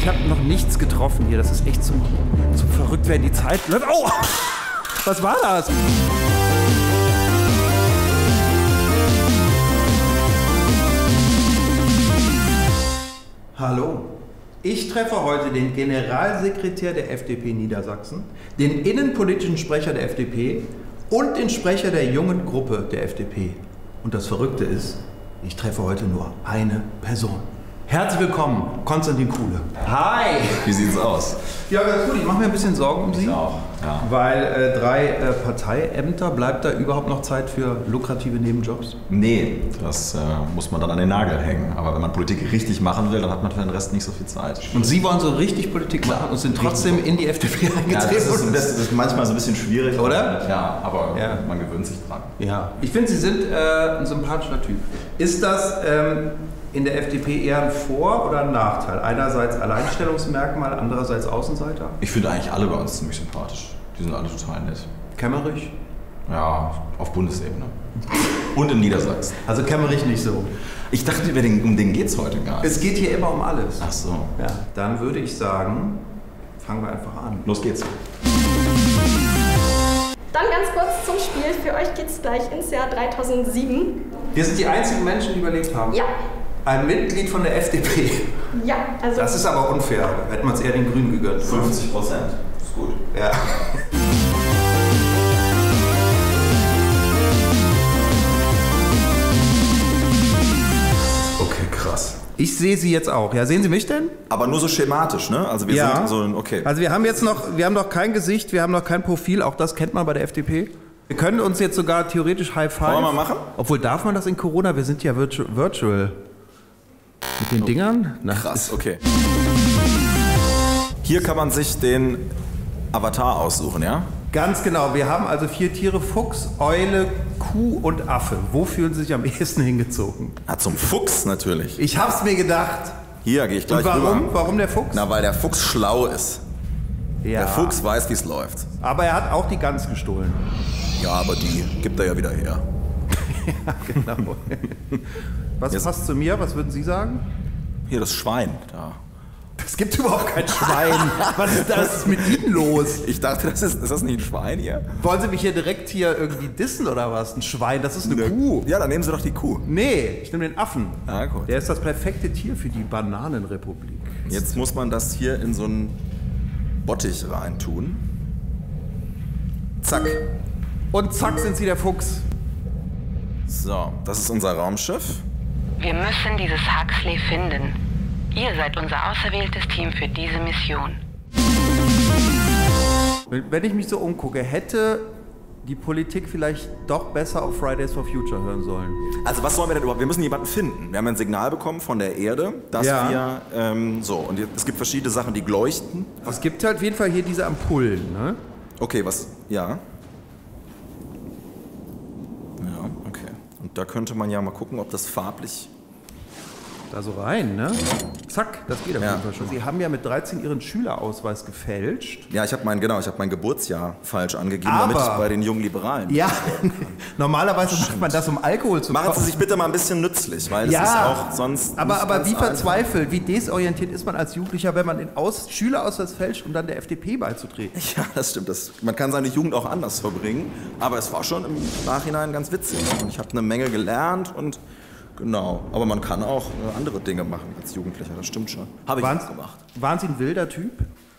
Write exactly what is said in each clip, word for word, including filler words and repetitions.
Ich habe noch nichts getroffen hier. Das ist echt zum, zum Verrücktwerden. Die Zeit läuft. Oh! Was war das? Hallo. Ich treffe heute den Generalsekretär der F D P Niedersachsen, den innenpolitischen Sprecher der F D P und den Sprecher der jungen Gruppe der F D P. Und das Verrückte ist, ich treffe heute nur eine Person. Herzlich willkommen, Konstantin Kuhle. Hi! Wie sieht's aus? Ja, ganz gut. Ich mache mir ein bisschen Sorgen um Sie. Ich auch, ja. Weil äh, drei äh, Parteiämter, bleibt da überhaupt noch Zeit für lukrative Nebenjobs? Nee, das äh, muss man dann an den Nagel hängen. Aber wenn man Politik richtig machen will, dann hat man für den Rest nicht so viel Zeit. Und Sie wollen so richtig Politik machen und sind trotzdem in die F D P eingetreten? Ja, das ist, das ist manchmal so ein bisschen schwierig. Oder? Ja, aber ja. Man gewöhnt sich dran. Ja. Ich finde, Sie sind äh, ein sympathischer Typ. Ist das ähm, in der F D P eher ein Vor- oder ein Nachteil? Einerseits Alleinstellungsmerkmal, andererseits Außenseiter? Ich finde eigentlich alle bei uns ziemlich sympathisch. Die sind alle total nett. Kemmerich? Ja, auf Bundesebene. Und in Niedersachsen. Also Kemmerich nicht so. Ich dachte, um den geht es heute gar nicht. Es geht hier immer um alles. Ach so. Ja, dann würde ich sagen, fangen wir einfach an. Los geht's. Dann ganz kurz zum Spiel. Für euch geht's gleich ins Jahr dreitausendsieben. Wir sind die einzigen Menschen, die überlebt haben. Ja. Ein Mitglied von der F D P. Ja, also... Das ist aber unfair. Hätte man es eher den Grünen gegönnt. fünfzig Prozent. Ist gut. Ja. Okay, krass. Ich sehe Sie jetzt auch. Ja, sehen Sie mich denn? Aber nur so schematisch, ne? Also wir Ja. sind so, okay. Also wir haben jetzt noch, wir haben noch kein Gesicht, wir haben noch kein Profil. Auch das kennt man bei der F D P. Wir können uns jetzt sogar theoretisch High Five. Wollen wir mal machen? Obwohl, darf man das in Corona? Wir sind ja virtu virtual. Mit den Dingern? Na, Krass, okay. Hier kann man sich den Avatar aussuchen, ja? Ganz genau. Wir haben also vier Tiere: Fuchs, Eule, Kuh und Affe. Wo fühlen Sie sich am ehesten hingezogen? Ah, zum Fuchs natürlich. Ich hab's mir gedacht. Hier gehe ich gleich Und warum? rüber. Warum der Fuchs? Na, weil der Fuchs schlau ist. Ja. Der Fuchs weiß, wie es läuft. Aber er hat auch die Gans gestohlen. Ja, aber die gibt er ja wieder her. Ja, genau. Was Jetzt- passt zu mir? Was würden Sie sagen? Hier das Schwein, da. Es gibt überhaupt kein Schwein. Was ist das mit Ihnen los? Ich dachte, das ist, ist das nicht ein Schwein hier? Wollen Sie mich hier direkt hier irgendwie dissen oder was? Ein Schwein, das ist eine Ne- Kuh. Ja, dann nehmen Sie doch die Kuh. Nee, ich nehme den Affen. Ah, gut. Der ist das perfekte Tier für die Bananenrepublik. Jetzt muss man das hier in so einen Bottich reintun. Zack. Und zack sind Sie der Fuchs. So, das ist unser Raumschiff. Wir müssen dieses Huxley finden. Ihr seid unser auserwähltes Team für diese Mission. Wenn wenn ich mich so umgucke, hätte die Politik vielleicht doch besser auf Fridays for Future hören sollen. Also was sollen wir denn überhaupt? Wir müssen jemanden finden. Wir haben ein Signal bekommen von der Erde, dass Ja. wir, ähm, so, und es gibt verschiedene Sachen, die leuchten. Es gibt halt auf jeden Fall hier diese Ampullen, ne? Okay, was, ja. Ja, okay. Und da könnte man ja mal gucken, ob das farblich... Da so rein, ne? Zack, das geht auf Ja. jeden Fall schon. Sie haben ja mit dreizehn Ihren Schülerausweis gefälscht. Ja, ich habe mein, genau, ich habe mein Geburtsjahr falsch angegeben, Aber- damit ich bei den jungen Liberalen... Ja, normalerweise macht man das, um Alkohol zu Machen Sie kaufen. sich bitte mal ein bisschen nützlich, weil das Ja, ist auch sonst aber, nicht aber ganz wie einfach. verzweifelt, wie desorientiert ist man als Jugendlicher, wenn man den Aus Schülerausweis fälscht, um dann der F D P beizutreten? Ja, das stimmt. Das, man kann seine Jugend auch anders verbringen, aber es war schon im Nachhinein ganz witzig. Und ich habe eine Menge gelernt und genau. Aber man kann auch äh, andere Dinge machen als Jugendlicher, das stimmt schon. Habe ich Waren, auch gemacht. waren Sie ein wilder Typ?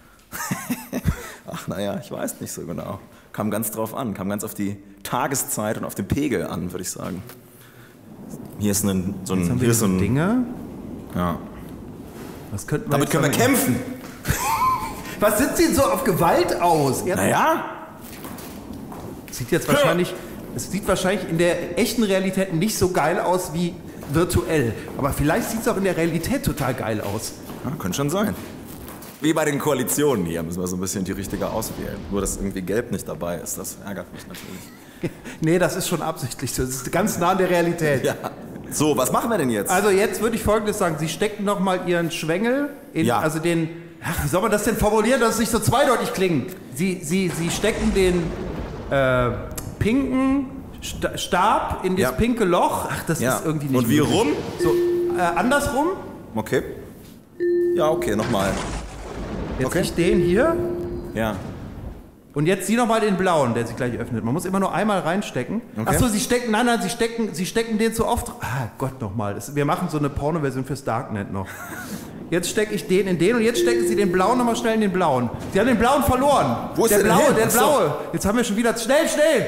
Ach naja, ich weiß nicht so genau. Kam ganz drauf an, kam ganz auf die Tageszeit und auf den Pegel an, würde ich sagen. Hier ist ein, so Jetzt ein, haben wir hier ist so diese ein, Dinge. ja. Was könnten wir Damit jetzt können wir damit- kämpfen. Was sind Sie so auf Gewalt aus? Er Naja, sieht jetzt wahrscheinlich, es sieht wahrscheinlich in der echten Realität nicht so geil aus wie virtuell. Aber vielleicht sieht es auch in der Realität total geil aus. ja, könnte schon sein. Wie bei den Koalitionen hier müssen wir so ein bisschen die richtige auswählen. Nur, dass irgendwie Gelb nicht dabei ist, das ärgert mich natürlich. Nee, das ist schon absichtlich so. Das ist ganz nah an der Realität. Ja. So, was machen wir denn jetzt? Also jetzt würde ich Folgendes sagen. Sie stecken noch mal Ihren Schwengel in, Ja. also den, ach, wie soll man das denn formulieren, dass es nicht so zweideutig klingt? Sie, Sie, Sie stecken den äh, pinken Sta- Stab in das Ja. pinke Loch. Ach, das Ja. ist irgendwie nicht Und wie möglich. rum? So, äh, andersrum. Okay. Ja, okay, nochmal. Jetzt Okay. ich den hier. Ja. Und jetzt sieh noch mal den blauen, der sich gleich öffnet. Man muss immer nur einmal reinstecken. Okay. Achso, sie stecken, nein, nein, sie stecken, sie stecken den zu oft. Ah, Gott nochmal. Wir machen so eine Porno-Version fürs Darknet noch. Jetzt stecke ich den in den und jetzt stecken sie den blauen nochmal schnell in den blauen. Sie haben den blauen verloren. Wo ist der der denn blaue, hin? der Ach so. blaue. Jetzt haben wir schon wieder. Schnell, schnell!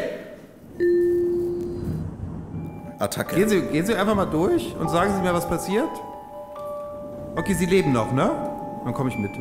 Attacke. Gehen Sie, gehen Sie einfach mal durch und sagen Sie mir, was passiert. Okay, Sie leben noch, ne? Dann komme ich mit.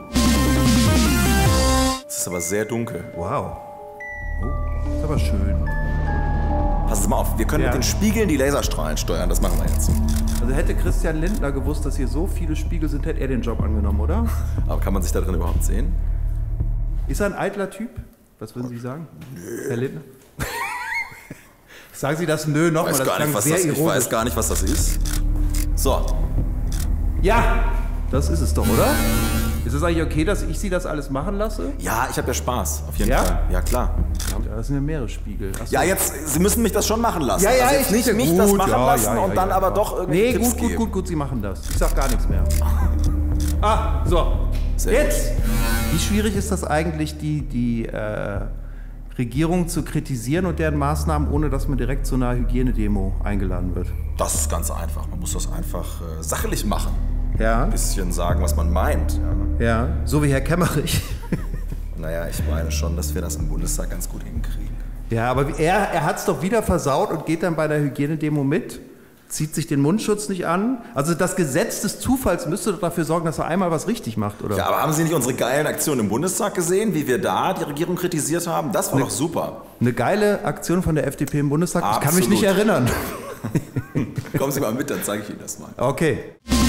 Es ist aber sehr dunkel. Wow. Oh, ist aber schön. Passen Sie mal auf, wir können Ja. mit den Spiegeln die Laserstrahlen steuern. Das machen wir jetzt. Also hätte Christian Lindner gewusst, dass hier so viele Spiegel sind, hätte er den Job angenommen, oder? Aber kann man sich da drin überhaupt sehen? Ist er ein eitler Typ? Was würden Sie sagen? Nö. Herr Lindner? Sagen Sie das Nö nochmal, Weiß das gar klang nicht, was sehr das, ich ironisch. weiß gar nicht, was das ist. So. Ja, das ist es doch, oder? Ist es eigentlich okay, dass ich Sie das alles machen lasse? Ja, ich habe ja Spaß. Auf jeden Ja? Fall. Ja, klar. Ja, das sind ja mehrere Spiegel. Ach so. Ja, jetzt, Sie müssen mich das schon machen lassen. Ja, ja, also jetzt ich- nicht mich gut, das machen ja, lassen ja, ja, und dann ja, aber ja. doch irgendwie Nee, Tipps gut, gut, geben. gut, gut, Sie machen das. Ich sag gar nichts mehr. Ah, so. Sehr Jetzt. Wie schwierig ist das eigentlich, die, die äh, Regierung zu kritisieren und deren Maßnahmen, ohne dass man direkt zu einer Hygienedemo eingeladen wird? Das ist ganz einfach. Man muss das einfach äh, sachlich machen. Ja. Ein bisschen sagen, was man meint. Ja. Ja, so wie Herr Kemmerich. Naja, ich meine schon, dass wir das im Bundestag ganz gut hinkriegen. Ja, aber er, er hat es doch wieder versaut und geht dann bei der Hygienedemo mit, zieht sich den Mundschutz nicht an. Also das Gesetz des Zufalls müsste doch dafür sorgen, dass er einmal was richtig macht, oder? Ja, aber haben Sie nicht unsere geilen Aktionen im Bundestag gesehen, wie wir da die Regierung kritisiert haben? Das war doch super. Eine geile Aktion von der F D P im Bundestag. Ich kann mich Absolut. nicht erinnern. Kommen Sie mal mit, dann zeige ich Ihnen das mal. Okay.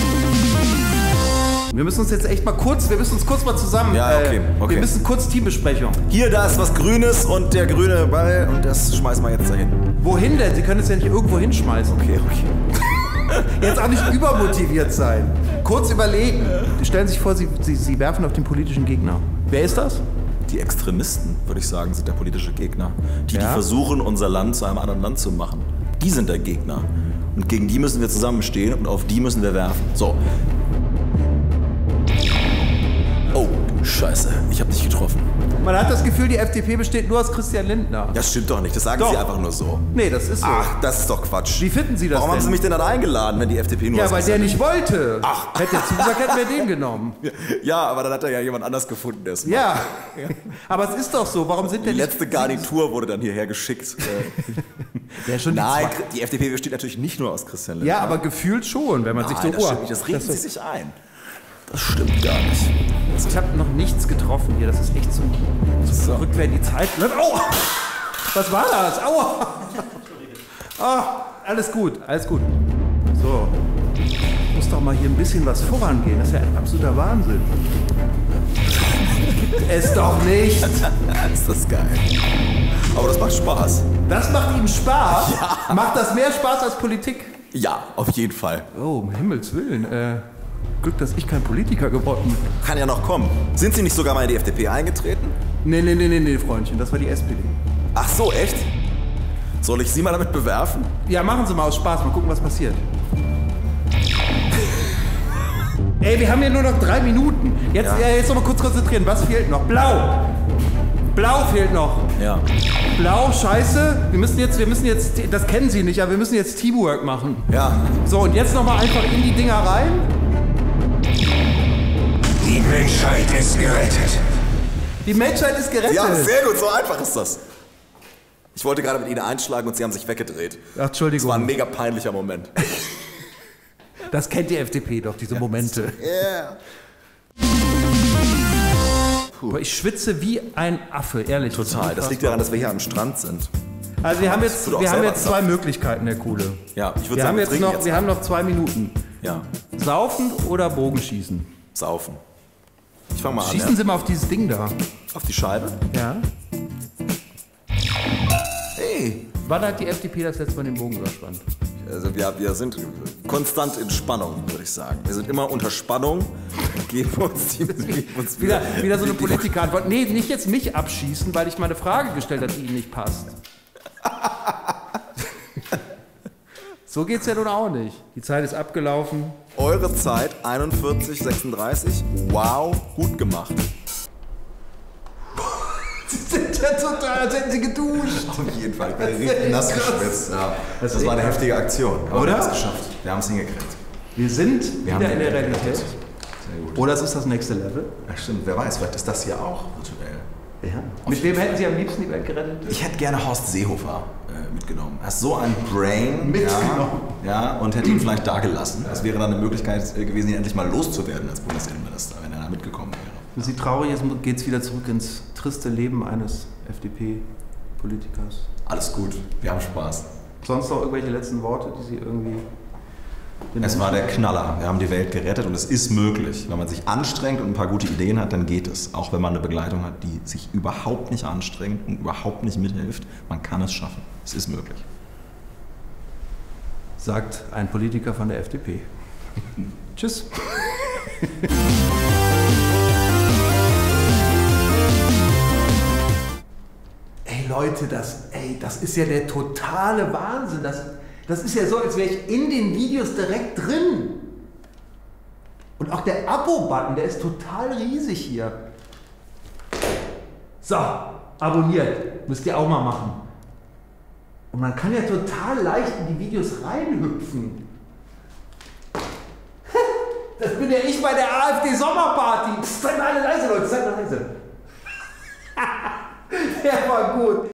Wir müssen uns jetzt echt mal kurz, wir müssen uns kurz mal zusammen. Ja, okay, äh, okay. Wir müssen kurz Teambesprechung. Hier, da ist was Grünes und der grüne Ball und das schmeißen wir jetzt dahin. Wohin denn? Sie können es ja nicht irgendwo hinschmeißen. Okay, okay. Jetzt auch nicht übermotiviert sein. Kurz überlegen. Stellen Sie sich vor, Sie, Sie, Sie werfen auf den politischen Gegner. Wer ist das? Die Extremisten, würde ich sagen, sind der politische Gegner. Die, die Ja? versuchen, unser Land zu einem anderen Land zu machen. Die sind der Gegner. Und gegen die müssen wir zusammenstehen und auf die müssen wir werfen. So. Oh, Scheiße. Ich habe dich getroffen. Man hat das Gefühl, die F D P besteht nur aus Christian Lindner. Das stimmt doch nicht. Das sagen Doch. Sie einfach nur so. Nee, das ist so. Ach, das ist doch Quatsch. Wie finden Sie das Warum haben denn? Sie mich denn dann eingeladen, wenn die F D P nur Ja, aus weil der Christian- nicht wollte. Ach. Hätte er zugesagt, hätten wir den genommen. Ja, aber dann hat er ja jemand anders gefunden erstmal. Ja, aber es ist doch so. Warum sind Die denn nicht... letzte Garnitur wurde dann hierher geschickt. Ja, schon die Nein, zwei- die F D P besteht natürlich nicht nur aus Christian Lindner. Ja, aber gefühlt schon, wenn man sich so... Nein, das oh, stimmt nicht. Das reden das Sie ist- sich ein. Das stimmt gar nicht. Ich habe noch nichts getroffen hier. Das ist echt zum, zum So. verrückt werden die Zeit. Aua! Was war das? Aua! Ah, alles gut, alles gut. So. Muss doch mal hier ein bisschen was vorangehen. Das ist ja ein absoluter Wahnsinn. Gibt es doch nicht. Ist das geil. Aber das macht Spaß. Das macht Ihnen Spaß? Macht das mehr Spaß als Politik? Ja, auf jeden Fall. Oh, um Himmels Willen. Äh, Glück, dass ich kein Politiker geworden bin. Kann ja noch kommen. Sind Sie nicht sogar mal in die F D P eingetreten? Nee, nee, nee, nee, nee, Freundchen. Das war die S P D. Ach so, echt? Soll ich Sie mal damit bewerfen? Ja, machen Sie mal aus Spaß. Mal gucken, was passiert. Ey, wir haben ja nur noch drei Minuten. Jetzt, Ja. ja. jetzt noch mal kurz konzentrieren. Was fehlt noch? Blau. Blau fehlt noch. Ja. Blau, scheiße. Wir müssen jetzt, wir müssen jetzt, das kennen Sie nicht, aber wir müssen jetzt Teamwork machen. Ja. So, und jetzt noch mal einfach in die Dinger rein. Die Menschheit ist gerettet. Die Menschheit ist gerettet. Ja, sehr gut, so einfach ist das. Ich wollte gerade mit Ihnen einschlagen und Sie haben sich weggedreht. Ach, Entschuldigung. Das war ein mega peinlicher Moment. Das kennt die F D P doch, diese Momente. Yeah. Aber ich schwitze wie ein Affe, ehrlich. Total. Das liegt daran, dass wir hier am Strand sind. Also wir haben Das jetzt, tut auch wir haben selber jetzt zwei Möglichkeiten, Herr Kuhle. Ja, ich würde Wir sagen, haben wir jetzt trinken noch, jetzt wir mal. haben noch zwei Minuten. Ja, Saufen oder Bogenschießen? saufen. Ich fange mal an. Schießen Ja? Sie mal auf dieses Ding da. Auf die Scheibe. Ja. Hey. Wann hat die F D P das letzte Mal den Bogen überspannt? Also wir, wir sind konstant in Spannung, würde ich sagen. Wir sind immer unter Spannung und geben uns, die, geben uns Wieder, wieder so eine die- Politikerantwort. Nee, nicht jetzt mich abschießen, weil ich mal eine Frage gestellt habe, die Ihnen nicht passt. So geht's ja nun auch nicht. Die Zeit ist abgelaufen. Eure Zeit einundvierzig sechsunddreißig. Wow, gut gemacht. Sie sind ja total, als hätten sie geduscht. Auf jeden Fall. Ich bin richtig nass geschwitzt. Ja. Das, das war eine heftige Aktion. Aber oder? Wir haben es geschafft. Wir haben es hingekriegt. Wir sind wir wieder in der Realität. Sehr gut. Oder es ist das nächste Level. Ja, stimmt. Wer weiß, vielleicht ist das hier auch virtuell. Ja. Mit wem hätten Sie am liebsten die Welt gerettet? Ich hätte gerne Horst Seehofer äh, mitgenommen. Er ist so ein Brain. Mitgenommen? Ja, ja, und hätte ihn vielleicht da gelassen. Das wäre dann eine Möglichkeit äh, gewesen, ihn endlich mal loszuwerden als Bundesinnenminister, wenn er da mitgekommen wäre. Wenn Sie traurig ist, geht es wieder zurück ins triste Leben eines F D P-Politikers. Alles gut, wir haben Spaß. Sonst noch irgendwelche letzten Worte, die Sie irgendwie... Es war der Knaller. Wir haben die Welt gerettet und es ist möglich. Wenn man sich anstrengt und ein paar gute Ideen hat, dann geht es. Auch wenn man eine Begleitung hat, die sich überhaupt nicht anstrengt und überhaupt nicht mithilft. Man kann es schaffen. Es ist möglich. Sagt ein Politiker von der F D P. Tschüss. Ey Leute, das, ey, das ist ja der totale Wahnsinn. Das, das ist ja so, als wäre ich in den Videos direkt drin. Und auch der Abo-Button, der ist total riesig hier. So, abonniert. Müsst ihr auch mal machen. Und man kann ja total leicht in die Videos reinhüpfen. Das bin ja ich bei der AfD-Sommerparty. Seid mal alle leise, Leute, seid mal leise. Der war gut.